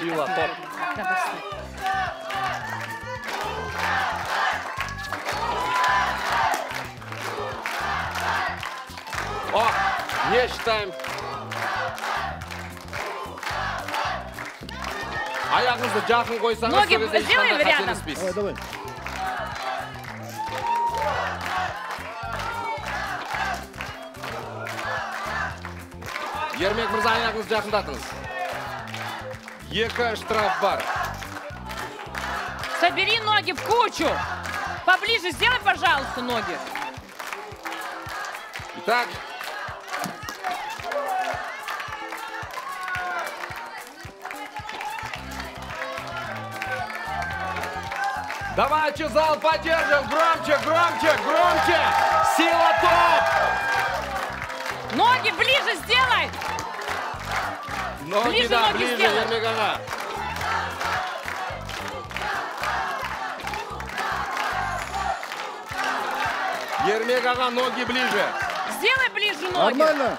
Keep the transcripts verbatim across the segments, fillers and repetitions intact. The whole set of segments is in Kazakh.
Сила, топ. О, не считаем. Аяғыңызды жақын қойсаңыз, ноги сделаем рядом. Давай, давай. Ермек мырза, аяғыңызды жақындатыңыз. Екі штраф бар. Собери ноги в кучу. Поближе сделай, пожалуйста, ноги. Итак. Давайте зал поддержим. Громче, громче, громче. Сила топ. Ноги ближе сделай. Ноги, Ближе да, ноги ближе, сделай. Ермек аға. Ермек аға, ноги ближе. Сделай ближе ноги. Нормально.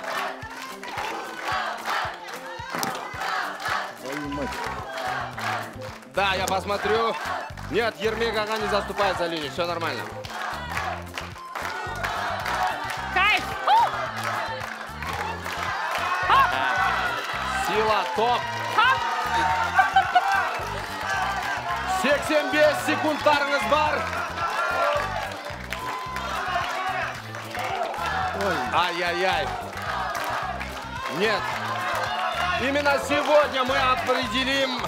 Твою мать. Да, я посмотрю. Нет, Ермек аға не заступает за линию. Все нормально. Кайф. Сила топ. Хоп. сексен бес секундтарыңыз бар. Ай-яй-яй. Нет. Именно сегодня мы определим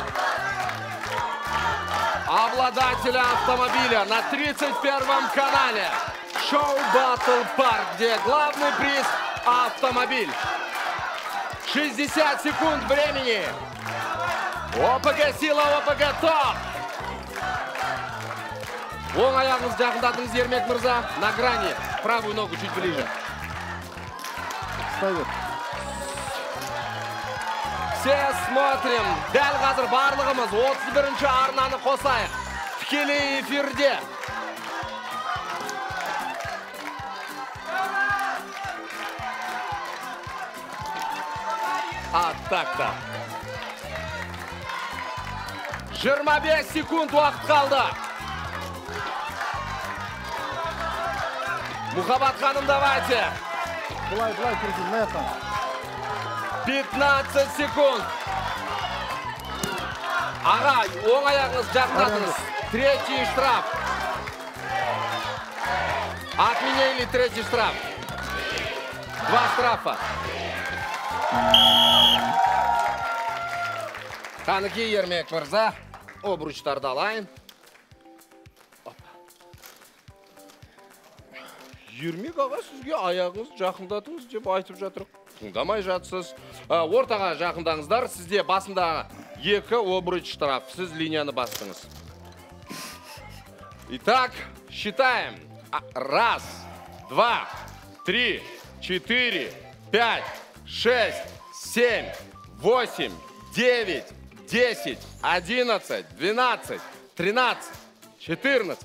обладателя автомобиля на тридцать первом канале. Шоу Battle Park, где главный приз – автомобиль. шестьдесят секунд времени. ОПГ сила, ОПГ топ. Оң аяғыңызды жақындатыңыз, Ермек мырза. На грани. Правую ногу чуть ближе. Ставит. Все смотрим. Дәл қазір барлығымыз отыз бірінші арнаны қосайық. Тікелей эфирде. А, так-то. жиырма бес секунд уақыт қалды. Мухаббат ханым, давайте. Былай, былай, көрсін, мә хан. пятнадцать секунд. Аға, оң аяғыңыз жақындатыңыз. Третий штраф. Отменили третий штраф. Два штрафа. Қанекей, Ермек мырза. Обручтарды алайын. Ермек аға, сізге аяғыңыз жақындатыңыз деп айтып жатыр. Тыңдамай жатсыз. Ортаға жақындаңыздар. Сізде басында екі обруч штраф. Сіз линияны бастыңыз. Итак, считаем. Раз, два, три, четыре, пять, шесть, семь, восемь, девять, десять, одиннадцать, двенадцать, тринадцать, четырнадцать,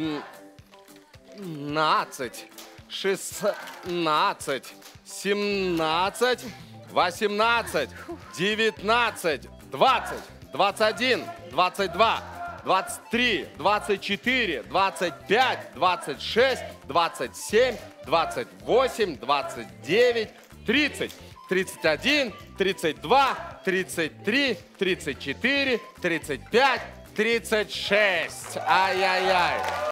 пятнадцать, шестнадцать, семнадцать, восемнадцать, девятнадцать, двадцать, двадцать один, двадцать два, двадцать три, двадцать четыре, двадцать пять, двадцать шесть, двадцать семь, двадцать восемь, двадцать девять, тридцать, тридцать один, тридцать два, тридцать три, тридцать четыре, тридцать пять, тридцать шесть. Ай-яй-яй.